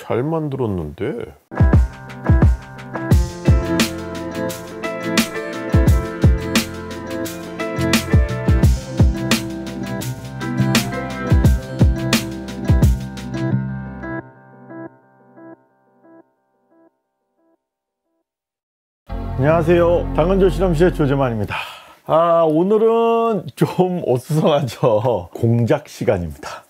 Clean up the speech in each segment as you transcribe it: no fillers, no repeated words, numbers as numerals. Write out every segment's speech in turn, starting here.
잘 만들었는데. 안녕하세요, 당근조 실험실의 조재만입니다. 오늘은 좀 어수선하죠. 공작 시간입니다.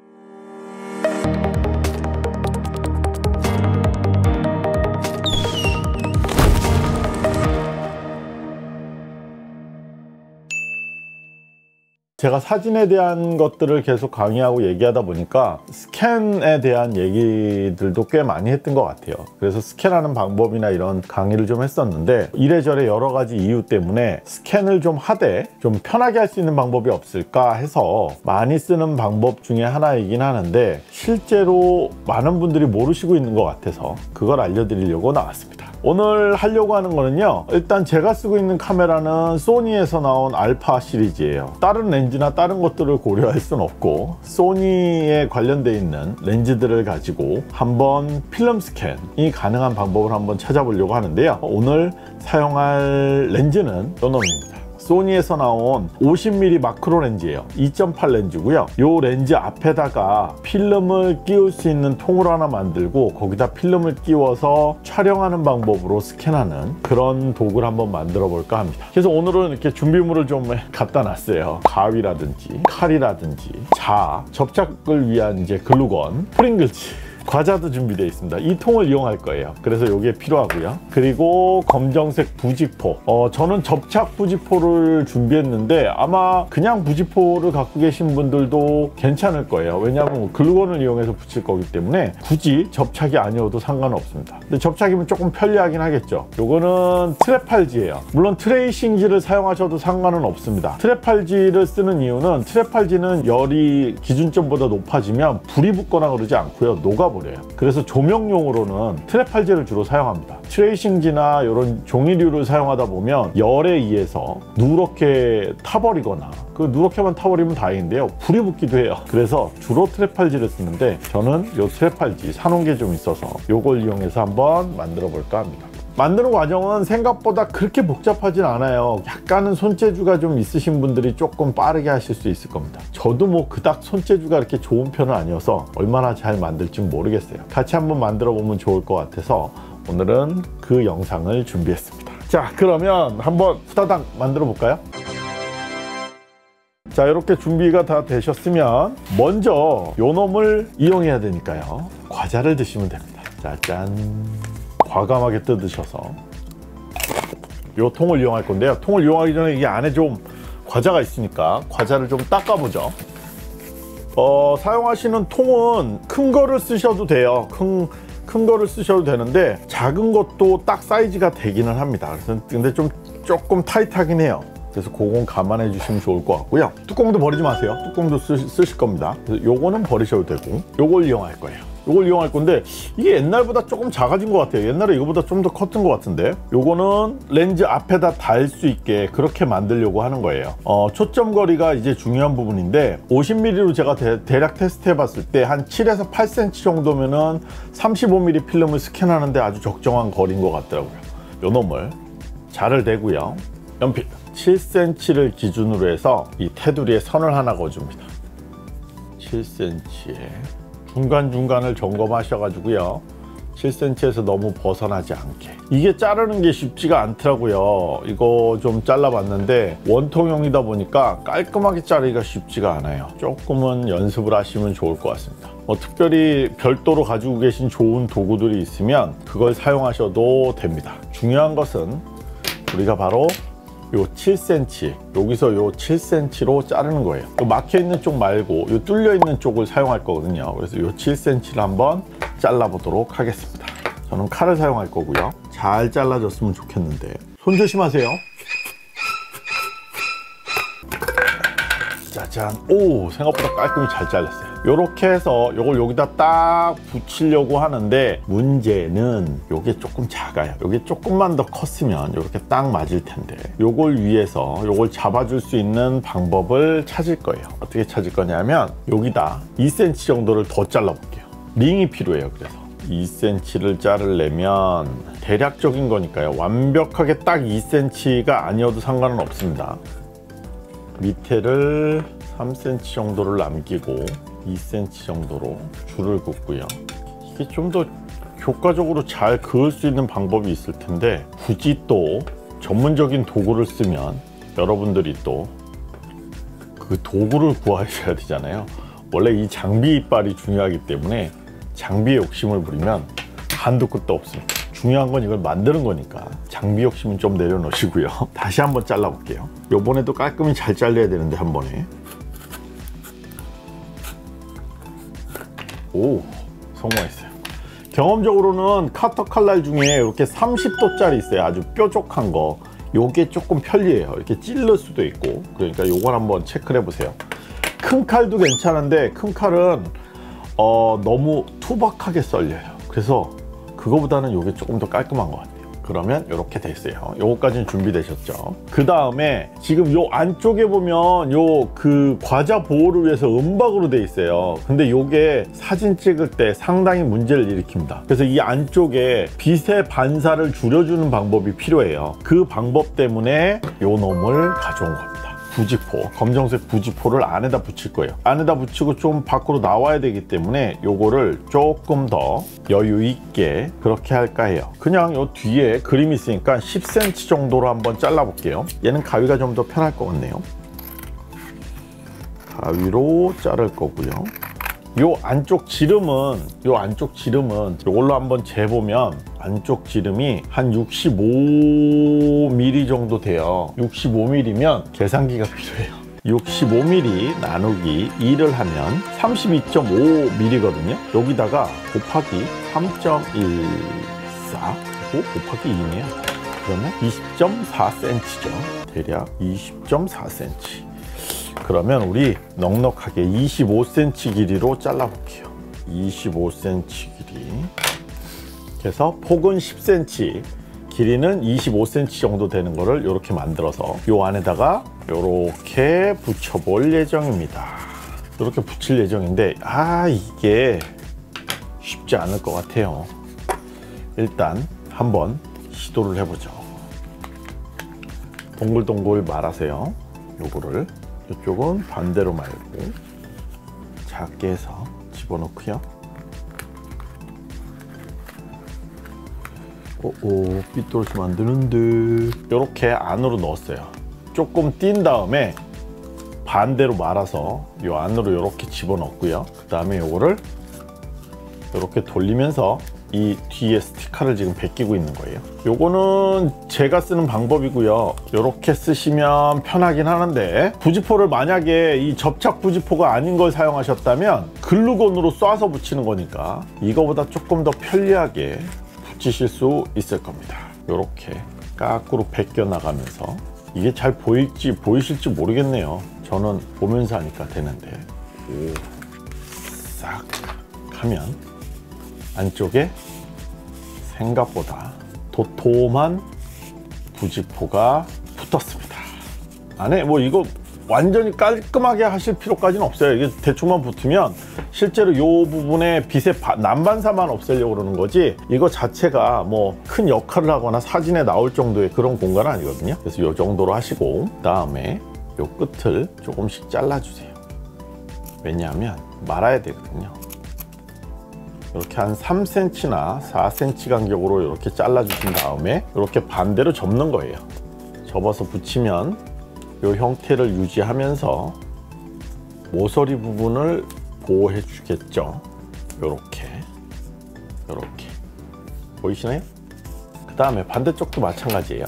제가 사진에 대한 것들을 계속 강의하고 얘기하다 보니까 스캔에 대한 얘기들도 꽤 많이 했던 것 같아요. 그래서 스캔하는 방법이나 이런 강의를 좀 했었는데, 이래저래 여러 가지 이유 때문에 스캔을 좀 하되 좀 편하게 할 수 있는 방법이 없을까 해서 많이 쓰는 방법 중에 하나이긴 하는데, 실제로 많은 분들이 모르시고 있는 것 같아서 그걸 알려드리려고 나왔습니다. 오늘 하려고 하는 거는요, 일단 제가 쓰고 있는 카메라는 소니에서 나온 알파 시리즈예요. 다른 렌즈나 다른 것들을 고려할 수는 없고, 소니에 관련되어 있는 렌즈들을 가지고 한번 필름 스캔이 가능한 방법을 한번 찾아보려고 하는데요, 오늘 사용할 렌즈는 이 놈입니다. 소니에서 나온 50mm 마크로 렌즈예요. 2.8 렌즈고요. 이 렌즈 앞에다가 필름을 끼울 수 있는 통을 하나 만들고, 거기다 필름을 끼워서 촬영하는 방법으로 스캔하는 그런 도구를 한번 만들어 볼까 합니다. 그래서 오늘은 이렇게 준비물을 좀 갖다 놨어요. 가위라든지 칼이라든지 자, 접착을 위한 이제 글루건, 프링글즈, 과자도 준비되어 있습니다. 이 통을 이용할 거예요. 그래서 이게 필요하고요. 그리고 검정색 부직포, 저는 접착 부직포를 준비했는데 아마 그냥 부직포를 갖고 계신 분들도 괜찮을 거예요. 왜냐하면 글루건을 이용해서 붙일 거기 때문에 굳이 접착이 아니어도 상관은 없습니다. 근데 접착이면 조금 편리하긴 하겠죠. 요거는 트레팔지예요. 물론 트레이싱지를 사용하셔도 상관은 없습니다. 트레팔지를 쓰는 이유는, 트레팔지는 열이 기준점보다 높아지면 불이 붙거나 그러지 않고요, 녹아버려요. 그래서 조명용으로는 트레팔지를 주로 사용합니다. 트레이싱지나 이런 종이류를 사용하다 보면 열에 의해서 누렇게 타버리거나, 그 누렇게만 타버리면 다행인데요, 불이 붙기도 해요. 그래서 주로 트레팔지를 쓰는데, 저는 이 트레팔지 사놓은 게 좀 있어서 이걸 이용해서 한번 만들어 볼까 합니다. 만드는 과정은 생각보다 그렇게 복잡하진 않아요. 약간은 손재주가 좀 있으신 분들이 조금 빠르게 하실 수 있을 겁니다. 저도 뭐 그닥 손재주가 이렇게 좋은 편은 아니어서 얼마나 잘 만들지 모르겠어요. 같이 한번 만들어 보면 좋을 것 같아서 오늘은 그 영상을 준비했습니다. 자, 그러면 한번 후다닥 만들어 볼까요? 자, 이렇게 준비가 다 되셨으면 먼저 요 놈을 이용해야 되니까요, 과자를 드시면 됩니다. 짜잔. 과감하게 뜯으셔서 이 통을 이용할 건데요, 통을 이용하기 전에 이 안에 좀 과자가 있으니까 과자를 좀 닦아보죠. 사용하시는 통은 큰 거를 쓰셔도 돼요. 큰 거를 쓰셔도 되는데 작은 것도 딱 사이즈가 되기는 합니다. 그래서 근데 조금 타이트하긴 해요. 그래서 그건 감안해 주시면 좋을 것 같고요. 뚜껑도 버리지 마세요. 뚜껑도 쓰실 겁니다. 그래서 요거는 버리셔도 되고, 요걸 이용할 거예요. 요걸 이용할 건데, 이게 옛날보다 조금 작아진 것 같아요. 옛날에 이거보다 좀 더 컸던 것 같은데, 요거는 렌즈 앞에다 달 수 있게 그렇게 만들려고 하는 거예요. 초점 거리가 이제 중요한 부분인데, 50mm로 제가 대략 테스트 해봤을 때 한 7에서 8cm 정도면은 35mm 필름을 스캔하는데 아주 적정한 거리인 것 같더라고요. 요 놈을 자를 대고요, 연필 7cm를 기준으로 해서 이 테두리에 선을 하나 그어줍니다. 7cm에 중간중간을 점검하셔가지고요, 7cm에서 너무 벗어나지 않게. 이게 자르는 게 쉽지가 않더라고요. 이거 좀 잘라봤는데 원통형이다 보니까 깔끔하게 자르기가 쉽지가 않아요. 조금은 연습을 하시면 좋을 것 같습니다. 특별히 별도로 가지고 계신 좋은 도구들이 있으면 그걸 사용하셔도 됩니다. 중요한 것은 우리가 바로 요 7cm, 여기서 요 7cm로 자르는 거예요. 요 막혀있는 쪽 말고 요 뚫려있는 쪽을 사용할 거거든요. 그래서 요 7cm를 한번 잘라보도록 하겠습니다. 저는 칼을 사용할 거고요. 잘 잘라졌으면 좋겠는데 손 조심하세요. 짜잔. 오, 생각보다 깔끔히 잘 잘랐어요. 요렇게 해서 요걸 여기다 딱 붙이려고 하는데, 문제는 요게 조금 작아요. 요게 조금만 더 컸으면 요렇게 딱 맞을 텐데, 요걸 위해서 요걸 잡아줄 수 있는 방법을 찾을 거예요. 어떻게 찾을 거냐면, 여기다 2cm 정도를 더 잘라 볼게요. 링이 필요해요. 그래서 2cm를 자르려면 대략적인 거니까요. 완벽하게 딱 2cm가 아니어도 상관은 없습니다. 밑에를 3cm 정도를 남기고 2cm 정도로 줄을 긋고요. 이게 좀 더 효과적으로 잘 그을 수 있는 방법이 있을 텐데 굳이 또 전문적인 도구를 쓰면 여러분들이 또 그 도구를 구하셔야 되잖아요. 원래 이 장비 이빨이 중요하기 때문에 장비에 욕심을 부리면 한도 끝도 없습니다. 중요한 건 이걸 만드는 거니까 장비 욕심은 좀 내려놓으시고요. 다시 한번 잘라 볼게요. 요번에도 깔끔히 잘 잘라야 되는데 한 번에. 오, 성공했어요. 경험적으로는 카터 칼날 중에 이렇게 30도짜리 있어요. 아주 뾰족한 거. 요게 조금 편리해요. 이렇게 찔릴 수도 있고. 그러니까 요걸 한번 체크를 해보세요. 큰 칼도 괜찮은데 큰 칼은 너무 투박하게 썰려요. 그래서 그거보다는 요게 조금 더 깔끔한 것 같아요. 그러면 이렇게 됐어요. 요거까지는 준비되셨죠. 그 다음에 지금 요 안쪽에 보면 요 그 과자 보호를 위해서 은박으로 돼 있어요. 근데 요게 사진 찍을 때 상당히 문제를 일으킵니다. 그래서 이 안쪽에 빛의 반사를 줄여주는 방법이 필요해요. 그 방법 때문에 요 놈을 가져온 겁니다. 부지포, 검정색 부지포를 안에다 붙일 거예요. 안에다 붙이고 좀 밖으로 나와야 되기 때문에 요거를 조금 더 여유 있게 그렇게 할까 해요. 그냥 요 뒤에 그림이 있으니까 10cm 정도로 한번 잘라 볼게요. 얘는 가위가 좀 더 편할 것 같네요. 가위로 자를 거고요. 요 안쪽 지름은 요걸로 한번 재보면 안쪽 지름이 한 65mm 정도 돼요. 65mm면 계산기가 필요해요. 65mm 나누기 2를 하면 32.5mm거든요. 여기다가 곱하기 3.14 그리고 곱하기 2네요. 그러면 20.4cm죠. 대략 20.4cm. 그러면 우리 넉넉하게 25cm 길이로 잘라 볼게요. 25cm 길이. 그래서 폭은 10cm, 길이는 25cm 정도 되는 거를 이렇게 만들어서 요 안에다가 이렇게 붙여볼 예정입니다. 이렇게 붙일 예정인데 이게 쉽지 않을 것 같아요. 일단 한번 시도를 해보죠. 동글동글 말아서요. 요거를 이쪽은 반대로 말고 작게 해서 집어넣고요. 삐뚤어지면 안 되는데 이렇게 안으로 넣었어요. 조금 띈 다음에 반대로 말아서 이 안으로 이렇게 집어넣고요. 그 다음에 이거를 이렇게 돌리면서 이 뒤에 스티커를 지금 벗기고 있는 거예요. 요거는 제가 쓰는 방법이고요. 이렇게 쓰시면 편하긴 하는데 부지포를 만약에 이 접착 부지포가 아닌 걸 사용하셨다면 글루건으로 쏴서 붙이는 거니까 이거보다 조금 더 편리하게 붙이실 수 있을 겁니다. 이렇게 까꾸로 벗겨 나가면서 이게 잘 보이실지 모르겠네요. 저는 보면서 하니까 되는데 싹 하면 안쪽에 생각보다 도톰한 부지포가 붙었습니다. 안에 뭐 이거 완전히 깔끔하게 하실 필요까지는 없어요. 이게 대충만 붙으면 실제로 이 부분에 빛의 난반사만 없애려고 그러는 거지 이거 자체가 뭐 큰 역할을 하거나 사진에 나올 정도의 그런 공간은 아니거든요. 그래서 이 정도로 하시고 그다음에 이 끝을 조금씩 잘라주세요. 왜냐하면 말아야 되거든요. 이렇게 한 3cm나 4cm 간격으로 이렇게 잘라주신 다음에 이렇게 반대로 접는 거예요. 접어서 붙이면 이 형태를 유지하면서 모서리 부분을 보호해 주겠죠. 이렇게 보이시나요? 그 다음에 반대쪽도 마찬가지예요.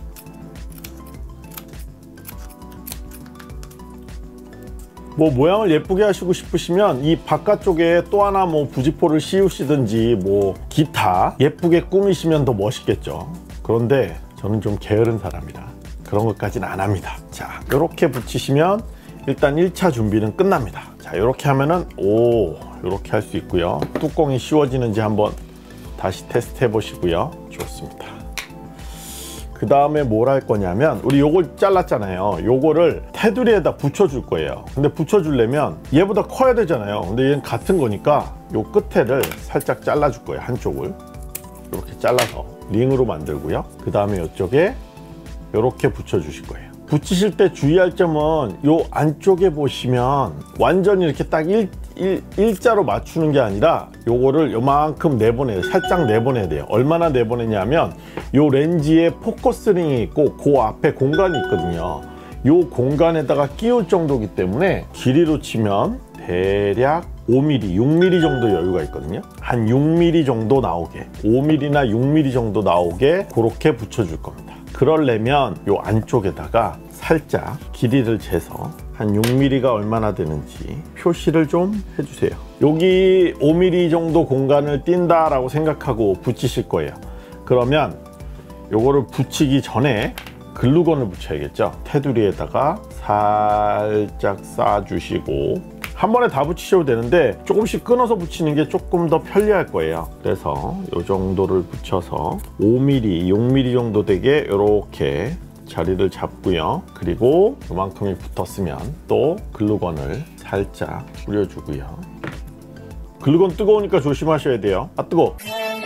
뭐 모양을 예쁘게 하시고 싶으시면 이 바깥쪽에 또 하나 뭐 부지포를 씌우시든지 뭐 기타 예쁘게 꾸미시면 더 멋있겠죠. 그런데 저는 좀 게으른 사람이라 그런 것까지는 안 합니다. 자, 이렇게 붙이시면 일단 1차 준비는 끝납니다. 자, 이렇게 하면은 이렇게 할 수 있고요. 뚜껑이 씌워지는지 한번 다시 테스트 해 보시고요. 좋습니다. 그 그 다음에 뭘 할 거냐면 우리 요걸 잘랐잖아요. 요거를 테두리에다 붙여줄 거예요. 근데 붙여주려면 얘보다 커야 되잖아요. 근데 얘는 같은 거니까 요 끝에를 살짝 잘라줄 거예요. 한쪽을 이렇게 잘라서 링으로 만들고요. 그 다음에 이쪽에 이렇게 붙여주실 거예요. 붙이실 때 주의할 점은 요 안쪽에 보시면 완전히 이렇게 딱 일자로 맞추는 게 아니라 요거를 요만큼 내보내요. 살짝 내보내야 돼요. 얼마나 내보내냐면 요 렌즈에 포커스링이 있고 그 앞에 공간이 있거든요. 요 공간에다가 끼울 정도이기 때문에 길이로 치면 대략 5mm, 6mm 정도 여유가 있거든요. 한 6mm 정도 나오게, 5mm나 6mm 정도 나오게 그렇게 붙여줄 겁니다. 그러려면 요 안쪽에다가 살짝 길이를 재서 한 6mm가 얼마나 되는지 표시를 좀 해주세요. 여기 5mm 정도 공간을 띈다 라고 생각하고 붙이실 거예요. 그러면 요거를 붙이기 전에 글루건을 붙여야겠죠. 테두리에다가 살짝 쌓아주시고 한 번에 다 붙이셔도 되는데 조금씩 끊어서 붙이는 게 조금 더 편리할 거예요. 그래서 이 정도를 붙여서 5mm, 6mm 정도 되게 이렇게 자리를 잡고요. 그리고 이만큼이 붙었으면 또 글루건을 살짝 뿌려주고요. 글루건 뜨거우니까 조심하셔야 돼요. 아 뜨거워.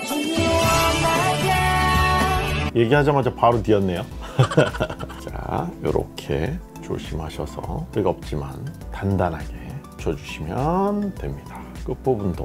얘기하자마자 바로 뒤었네요. 자, 이렇게 조심하셔서 뜨겁지만 단단하게 붙여주시면 됩니다. 끝부분도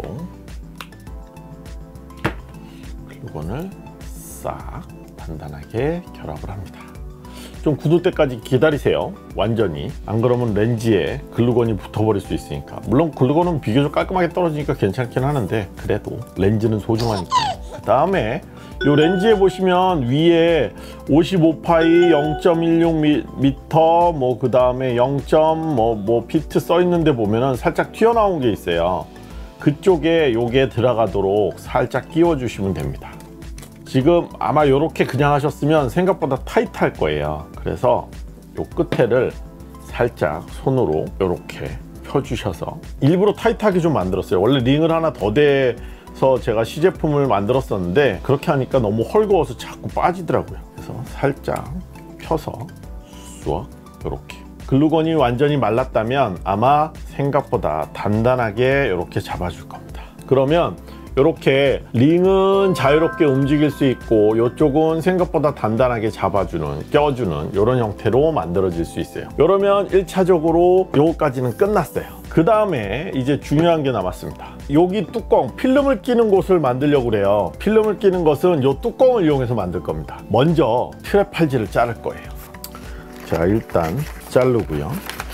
글루건을 싹 단단하게 결합을 합니다. 좀 굳을 때까지 기다리세요. 완전히. 안 그러면 렌즈에 글루건이 붙어버릴 수 있으니까. 물론 글루건은 비교적 깔끔하게 떨어지니까 괜찮긴 하는데 그래도 렌즈는 소중하니까. 그 다음에 이 렌즈에 보시면 위에 55파이 0.16m 뭐 그 다음에 0. 뭐 피트 써 있는데 보면은 살짝 튀어나온 게 있어요. 그쪽에 요게 들어가도록 살짝 끼워 주시면 됩니다. 지금 아마 이렇게 그냥 하셨으면 생각보다 타이트할 거예요. 그래서 요 끝에를 살짝 손으로 이렇게 펴주셔서 일부러 타이트하게 좀 만들었어요. 원래 링을 하나 더 대서 제가 시제품을 만들었었는데 그렇게 하니까 너무 헐거워서 자꾸 빠지더라고요. 그래서 살짝 펴서 쑥 이렇게 글루건이 완전히 말랐다면 아마 생각보다 단단하게 이렇게 잡아줄 겁니다. 그러면 이렇게 링은 자유롭게 움직일 수 있고 이쪽은 생각보다 단단하게 잡아주는, 껴주는 이런 형태로 만들어질 수 있어요. 이러면 1차적으로 요거까지는 끝났어요. 그 다음에 이제 중요한 게 남았습니다. 여기 뚜껑, 필름을 끼는 곳을 만들려고 그래요. 필름을 끼는 것은 이 뚜껑을 이용해서 만들 겁니다. 먼저 트랩 팔지를 자를 거예요. 자, 일단 자르고요.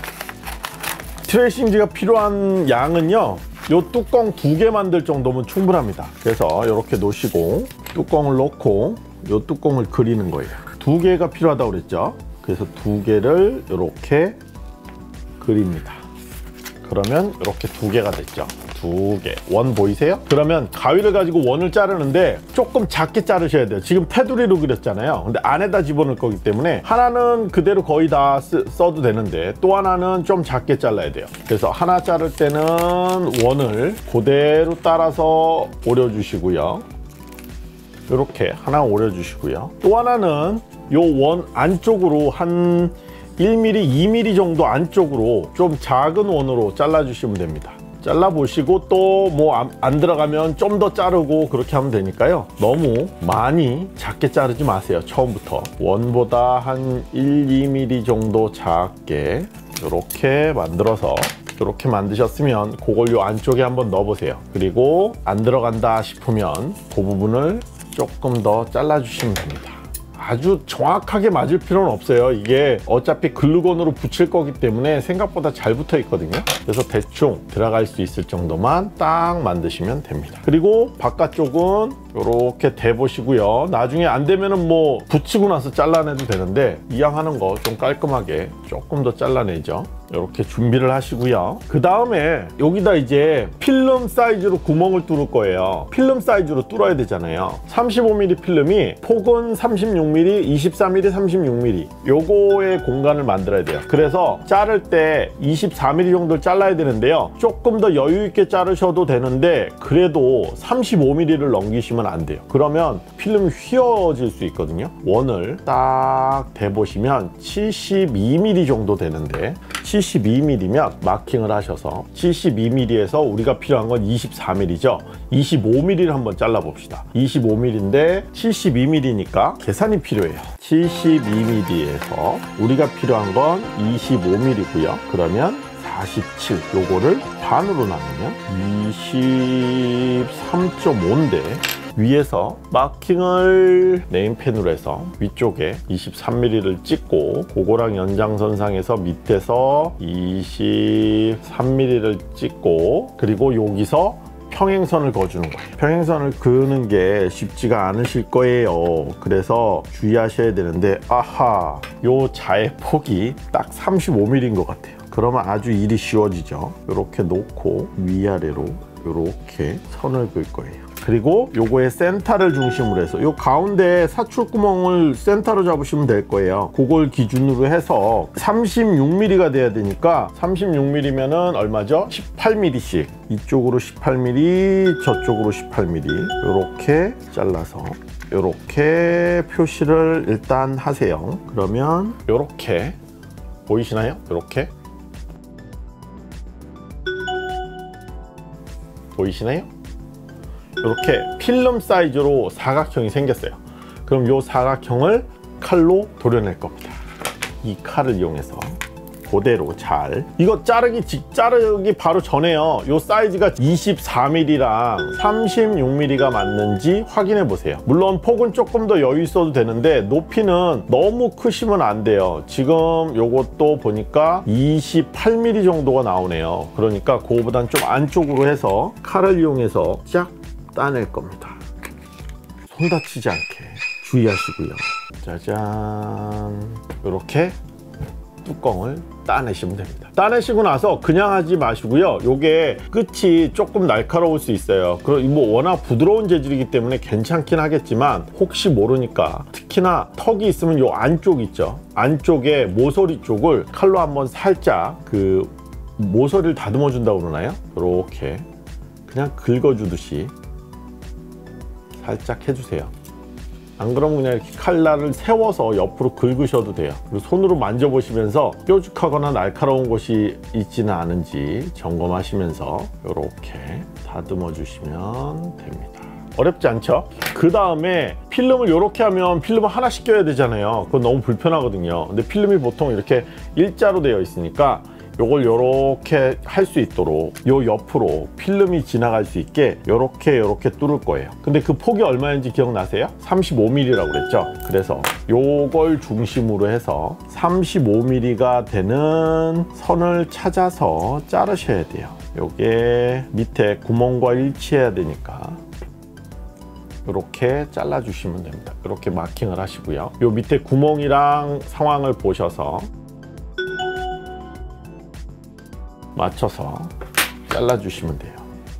트레이싱지가 필요한 양은요, 요 뚜껑 2개 만들 정도면 충분합니다. 그래서 이렇게 놓으시고 뚜껑을 놓고 요 뚜껑을 그리는 거예요. 2개가 필요하다고 그랬죠. 그래서 2개를 이렇게 그립니다. 그러면 이렇게 2개가 됐죠. 2개. 원 보이세요? 그러면 가위를 가지고 원을 자르는데 조금 작게 자르셔야 돼요. 지금 테두리로 그렸잖아요. 근데 안에다 집어넣을 거기 때문에 하나는 그대로 거의 다 써도 되는데 또 하나는 좀 작게 잘라야 돼요. 그래서 하나 자를 때는 원을 그대로 따라서 오려주시고요. 이렇게 하나 오려주시고요. 또 하나는 요 원 안쪽으로 한 1mm, 2mm 정도 안쪽으로 좀 작은 원으로 잘라주시면 됩니다. 잘라보시고 또 뭐 안 들어가면 좀 더 자르고 그렇게 하면 되니까요. 너무 많이 작게 자르지 마세요. 처음부터 원보다 한 1, 2mm 정도 작게 이렇게 만들어서 이렇게 만드셨으면 그걸 요 안쪽에 한번 넣어보세요. 그리고 안 들어간다 싶으면 그 부분을 조금 더 잘라주시면 됩니다. 아주 정확하게 맞을 필요는 없어요. 이게 어차피 글루건으로 붙일 거기 때문에 생각보다 잘 붙어 있거든요. 그래서 대충 들어갈 수 있을 정도만 딱 만드시면 됩니다. 그리고 바깥쪽은 이렇게 대보시고요. 나중에 안 되면은 뭐 붙이고 나서 잘라내도 되는데 이왕 하는 거 좀 깔끔하게 조금 더 잘라내죠. 이렇게 준비를 하시고요. 그 다음에 여기다 이제 필름 사이즈로 구멍을 뚫을 거예요. 필름 사이즈로 뚫어야 되잖아요. 35mm 필름이 폭은 36mm, 24mm, 36mm 요거의 공간을 만들어야 돼요. 그래서 자를 때 24mm 정도를 잘라야 되는데요. 조금 더 여유 있게 자르셔도 되는데 그래도 35mm를 넘기시면 안 돼요. 그러면 필름이 휘어질 수 있거든요. 원을 딱 대보시면 72mm 정도 되는데 72mm면 마킹을 하셔서 72mm에서 우리가 필요한 건 24mm죠. 25mm를 한번 잘라 봅시다. 25mm인데 72mm니까 계산이 필요해요. 72mm에서 우리가 필요한 건 25mm고요. 그러면 47 요거를 반으로 나누면 23.5인데 위에서 마킹을 네임펜으로 해서 위쪽에 23mm를 찍고 그거랑 연장선상에서 밑에서 23mm를 찍고 그리고 여기서 평행선을 그어주는 거예요. 평행선을 그는 게 쉽지가 않으실 거예요. 그래서 주의하셔야 되는데 아하 요 자의 폭이 딱 35mm인 것 같아요. 그러면 아주 일이 쉬워지죠. 이렇게 놓고 위아래로 이렇게 선을 그을 거예요. 그리고 요거의 센터를 중심으로 해서 요 가운데 사출구멍을 센터로 잡으시면 될 거예요. 그걸 기준으로 해서 36mm가 돼야 되니까 36mm면은 얼마죠? 18mm씩 이쪽으로 18mm 저쪽으로 18mm 이렇게 잘라서 이렇게 표시를 일단 하세요. 그러면 이렇게 보이시나요? 이렇게 보이시나요? 이렇게 필름 사이즈로 사각형이 생겼어요. 그럼 이 사각형을 칼로 도려낼 겁니다. 이 칼을 이용해서 그대로 잘 이거 자르기 바로 전에요. 이 사이즈가 24mm랑 36mm가 맞는지 확인해 보세요. 물론 폭은 조금 더 여유 있어도 되는데 높이는 너무 크시면 안 돼요. 지금 요것도 보니까 28mm 정도가 나오네요. 그러니까 그거보단 좀 안쪽으로 해서 칼을 이용해서 쫙 따낼 겁니다. 손 다치지 않게 주의하시고요. 짜잔 이렇게 뚜껑을 따내시면 됩니다. 따내시고 나서 그냥 하지 마시고요. 요게 끝이 조금 날카로울 수 있어요. 뭐 워낙 부드러운 재질이기 때문에 괜찮긴 하겠지만 혹시 모르니까 특히나 턱이 있으면 요 안쪽 있죠. 안쪽에 모서리 쪽을 칼로 한번 살짝 그 모서리를 다듬어 준다고 그러나요? 이렇게 그냥 긁어주듯이 살짝 해주세요. 안 그러면 그냥 이렇게 칼날을 세워서 옆으로 긁으셔도 돼요. 그리고 손으로 만져보시면서 뾰족하거나 날카로운 곳이 있지는 않은지 점검하시면서 이렇게 다듬어 주시면 됩니다. 어렵지 않죠? 그 다음에 필름을 이렇게 하면 필름을 하나씩 껴야 되잖아요. 그건 너무 불편하거든요. 근데 필름이 보통 이렇게 일자로 되어 있으니까 요걸 요렇게 할 수 있도록 요 옆으로 필름이 지나갈 수 있게 요렇게 뚫을 거예요. 근데 그 폭이 얼마인지 기억나세요? 35mm라고 그랬죠? 그래서 요걸 중심으로 해서 35mm가 되는 선을 찾아서 자르셔야 돼요. 요게 밑에 구멍과 일치해야 되니까 이렇게 잘라 주시면 됩니다. 이렇게 마킹을 하시고요. 요 밑에 구멍이랑 상황을 보셔서 맞춰서 잘라주시면 돼요.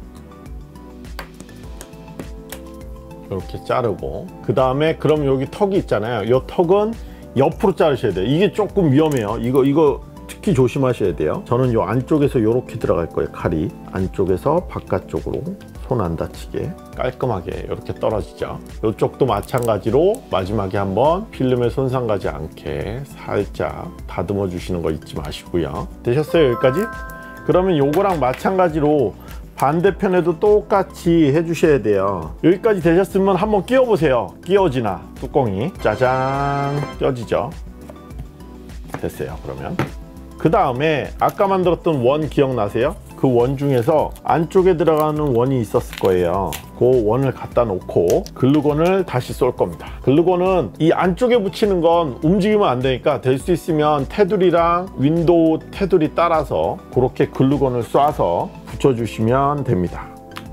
이렇게 자르고 그 다음에 그럼 여기 턱이 있잖아요. 이 턱은 옆으로 자르셔야 돼요. 이게 조금 위험해요. 이거 특히 조심하셔야 돼요. 저는 이 안쪽에서 이렇게 들어갈 거예요. 칼이 안쪽에서 바깥쪽으로 손 안 다치게 깔끔하게 이렇게 떨어지죠. 이쪽도 마찬가지로 마지막에 한번 필름에 손상 가지 않게 살짝 다듬어 주시는 거 잊지 마시고요. 되셨어요? 여기까지? 그러면 요거랑 마찬가지로 반대편에도 똑같이 해주셔야 돼요. 여기까지 되셨으면 한번 끼워 보세요. 끼워지나 뚜껑이 짜잔 껴지죠. 됐어요. 그러면 그 다음에 아까 만들었던 원 기억나세요? 그 원 중에서 안쪽에 들어가는 원이 있었을 거예요. 그 원을 갖다 놓고 글루건을 다시 쏠 겁니다. 글루건은 이 안쪽에 붙이는 건 움직이면 안 되니까 될 수 있으면 테두리랑 윈도우 테두리 따라서 그렇게 글루건을 쏴서 붙여주시면 됩니다.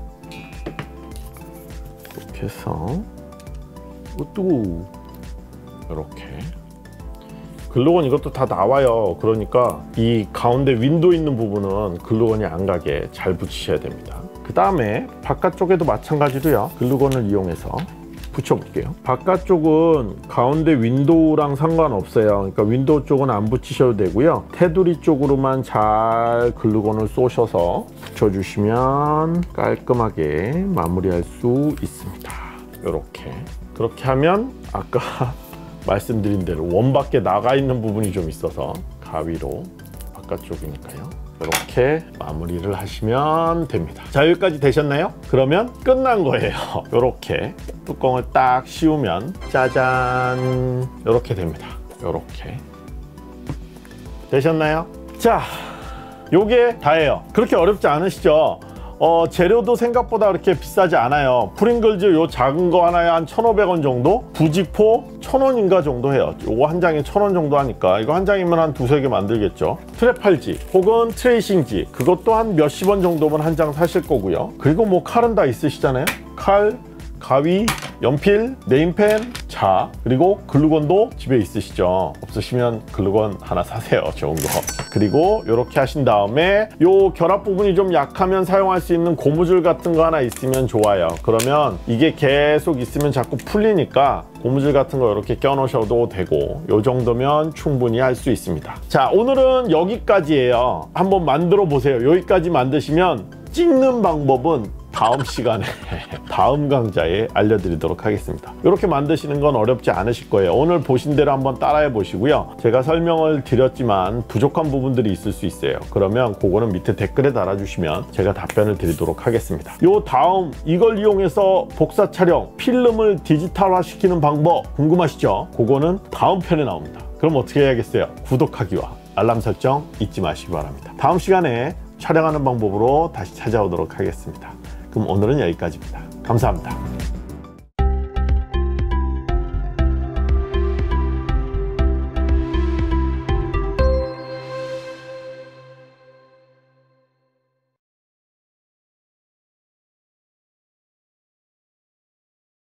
이렇게 해서 뜨거워. 이렇게 글루건 이것도 다 나와요. 그러니까 이 가운데 윈도우 있는 부분은 글루건이 안 가게 잘 붙이셔야 됩니다. 그 다음에 바깥쪽에도 마찬가지로요. 글루건을 이용해서 붙여볼게요. 바깥쪽은 가운데 윈도우랑 상관없어요. 그러니까 윈도우 쪽은 안 붙이셔도 되고요. 테두리 쪽으로만 잘 글루건을 쏘셔서 붙여주시면 깔끔하게 마무리할 수 있습니다. 이렇게. 그렇게 하면 아까 말씀드린 대로 원 밖에 나가 있는 부분이 좀 있어서 가위로 바깥쪽이니까요. 이렇게 마무리를 하시면 됩니다. 자, 여기까지 되셨나요? 그러면 끝난 거예요. 이렇게 뚜껑을 딱 씌우면 짜잔 이렇게 됩니다. 이렇게 되셨나요? 자, 요게 다예요. 그렇게 어렵지 않으시죠? 재료도 생각보다 그렇게 비싸지 않아요. 프링글즈 요 작은 거 하나에 한 1,500원 정도? 부직포 1,000원인가 정도 해요. 요거 한 장에 1,000원 정도 하니까 이거 한 장이면 한 두세 개 만들겠죠. 트랩팔지 혹은 트레이싱지 그것도 한 몇십 원 정도면 한 장 사실 거고요. 그리고 뭐 칼은 다 있으시잖아요. 칼, 가위, 연필, 네임펜, 자, 그리고 글루건도 집에 있으시죠. 없으시면 글루건 하나 사세요. 좋은 거. 그리고 이렇게 하신 다음에 요 결합 부분이 좀 약하면 사용할 수 있는 고무줄 같은 거 하나 있으면 좋아요. 그러면 이게 계속 있으면 자꾸 풀리니까 고무줄 같은 거 이렇게 껴놓으셔도 되고 요 정도면 충분히 할 수 있습니다. 자, 오늘은 여기까지예요. 한번 만들어 보세요. 여기까지 만드시면 찍는 방법은 다음 시간에 다음 강좌에 알려드리도록 하겠습니다. 이렇게 만드시는 건 어렵지 않으실 거예요. 오늘 보신 대로 한번 따라해 보시고요. 제가 설명을 드렸지만 부족한 부분들이 있을 수 있어요. 그러면 그거는 밑에 댓글에 달아주시면 제가 답변을 드리도록 하겠습니다. 요 다음 이걸 이용해서 복사 촬영, 필름을 디지털화 시키는 방법 궁금하시죠? 그거는 다음 편에 나옵니다. 그럼 어떻게 해야겠어요? 구독하기와 알람 설정 잊지 마시기 바랍니다. 다음 시간에 촬영하는 방법으로 다시 찾아오도록 하겠습니다. 그럼 오늘은 여기까지입니다. 감사합니다.